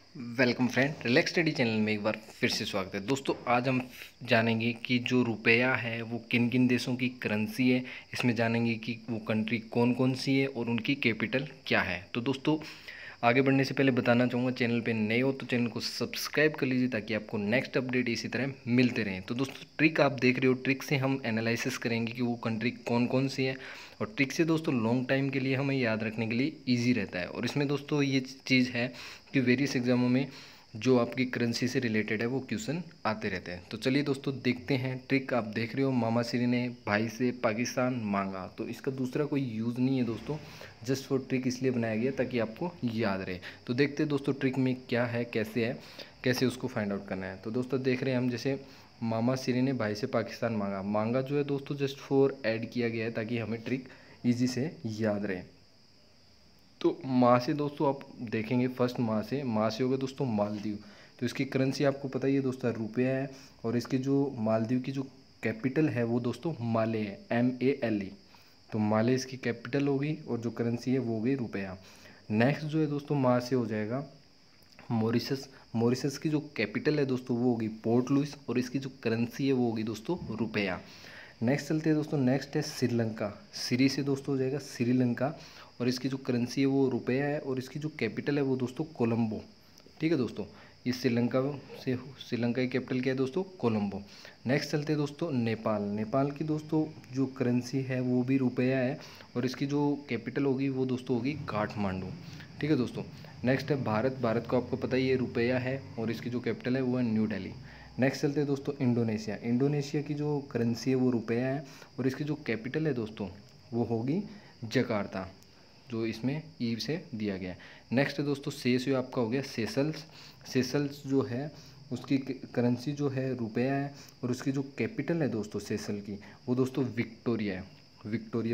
Welcome friend, relax study channel में एक बार फिर से स्वागत है। दोस्तों आज हम जानेंगे कि जो रुपया है वो किन किन देशों की करेंसी है। इसमें जानेंगे कि वो कंट्री कौन कौन सी है और उनकी कैपिटल क्या है। तो दोस्तों आगे बढ़ने से पहले बताना चाहूँगा, चैनल पे नए हो तो चैनल को सब्सक्राइब कर लीजिए ताकि आपको नेक्स्ट अपडेट इसी तरह मिलते रहें। तो दोस्तों ट्रिक आप देख रहे हो, ट्रिक से हम एनालिसिस करेंगे कि वो कंट्री कौन कौन सी है, और ट्रिक से दोस्तों लॉन्ग टाइम के लिए हमें याद रखने के लिए ईजी रहता है। और इसमें दोस्तों ये चीज़ है कि वेरियस एग्जामों में जो आपकी करेंसी से रिलेटेड है वो क्वेश्चन आते रहते हैं। तो चलिए दोस्तों देखते हैं। ट्रिक आप देख रहे हो, मामा श्री ने भाई से पाकिस्तान मांगा, तो इसका दूसरा कोई यूज़ नहीं है दोस्तों, जस्ट फॉर ट्रिक इसलिए बनाया गया ताकि आपको याद रहे। तो देखते हैं दोस्तों ट्रिक में क्या है, कैसे उसको फाइंड आउट करना है। तो दोस्तों देख रहे हैं हम, जैसे मामा श्री ने भाई से पाकिस्तान मांगा जो है दोस्तों जस्ट फॉर ऐड किया गया है ताकि हमें ट्रिक ईजी से याद रहे। तो माँ से दोस्तों आप देखेंगे, फर्स्ट माँ से हो गया दोस्तों मालदीव। तो इसकी करेंसी आपको पता ही है दोस्तों रुपया है, और इसके जो मालदीव की जो कैपिटल है वो दोस्तों माले है, MALE। तो माले इसकी कैपिटल होगी और जो करेंसी है वो हो गई रुपया। नेक्स्ट जो है दोस्तों माँ से हो जाएगा मॉरिशस। मॉरिशस की जो कैपिटल है दोस्तों वो होगी पोर्ट लुइस, और इसकी जो करेंसी है वो होगी दोस्तों रुपया। नेक्स्ट चलते हैं दोस्तों, नेक्स्ट है श्रीलंका। श्री से दोस्तों हो जाएगा श्रीलंका, और इसकी जो करेंसी है वो रुपया है, और इसकी जो कैपिटल है वो दोस्तों कोलंबो। ठीक है दोस्तों, ये श्रीलंका की कैपिटल क्या है दोस्तों, कोलंबो। नेक्स्ट चलते हैं दोस्तों नेपाल। नेपाल की दोस्तों जो करेंसी है वो भी रुपया है, और इसकी जो कैपिटल होगी वो दोस्तों होगी काठमांडू। ठीक है दोस्तों। नेक्स्ट है भारत। भारत को आपको पता ही है रुपया है, और इसकी जो कैपिटल है वो है न्यू दिल्ली। नेक्स्ट चलते हैं दोस्तों इंडोनेशिया। इंडोनेशिया की जो करेंसी है वो रुपया है, और इसकी जो कैपिटल है दोस्तों वो होगी जकार्ता, जो इसमें ई से दिया गया है। नेक्स्ट है दोस्तों सेस, आपका हो गया सेशल्स। सेशल्स जो है उसकी करेंसी जो है रुपया है, और उसकी जो कैपिटल है दोस्तों सेशल की वो दोस्तों विक्टोरिया है। Victoria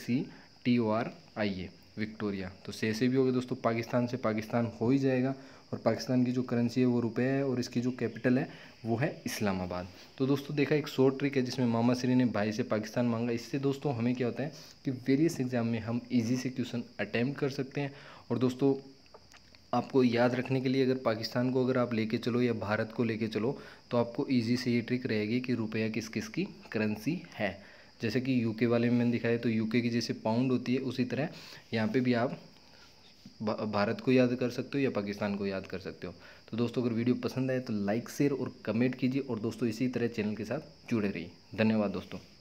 VICTORIA, Victoria. तो से भी हो गया दोस्तों, पाकिस्तान से पाकिस्तान हो ही जाएगा, और पाकिस्तान की जो करेंसी है वो रुपया है, और इसकी जो कैपिटल है वो है इस्लामाबाद। तो दोस्तों देखा, एक शॉर्ट ट्रिक है जिसमें मामा श्री ने भाई से पाकिस्तान मांगा। इससे दोस्तों हमें क्या होता है कि वेरियस एग्जाम में हम इजी से क्वेश्चन अटैम्प्ट कर सकते हैं। और दोस्तों आपको याद रखने के लिए, अगर पाकिस्तान को अगर आप लेके चलो या भारत को लेके चलो, तो आपको ईजी से ये ट्रिक रहेगी कि रुपया किस किस की करेंसी है। जैसे कि यूके वाले में मैंने दिखाया, तो यूके की जैसे पाउंड होती है उसी तरह यहाँ पे भी आप भारत को याद कर सकते हो या पाकिस्तान को याद कर सकते हो। तो दोस्तों अगर वीडियो पसंद आए तो लाइक शेयर और कमेंट कीजिए, और दोस्तों इसी तरह चैनल के साथ जुड़े रहिए। धन्यवाद दोस्तों।